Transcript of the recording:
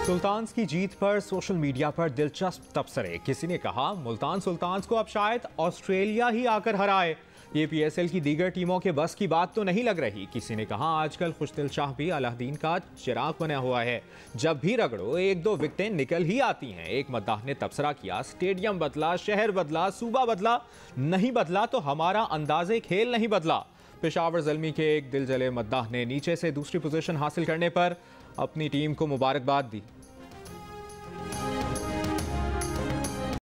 Sultans की जीत पर social media पर दिलचस्प तबसरे। किसी ने कहा मुल्तान सुल्तान्स को अब शायद ऑस्ट्रेलिया ही आकर हराए। ये पीएसएल की दीगर टीमों के बस की बात तो नहीं लग रही। किसी ने कहा आजकल खुशदिल शाह भी अलाउद्दीन का चिराग बना हुआ है, जब भी रगड़ो एक दो विकेटें निकल ही आती हैं। एक मद्दाह ने तबसरा किया, स्टेडियम बदला, शहर बदला, सूबा बदला, नहीं बदला तो हमारा अंदाजे खेल नहीं बदला। पेशावर ज़ल्मी के एक दिल जले मद्दाह ने नीचे से दूसरी पोजीशन हासिल करने पर अपनी टीम को मुबारकबाद दी।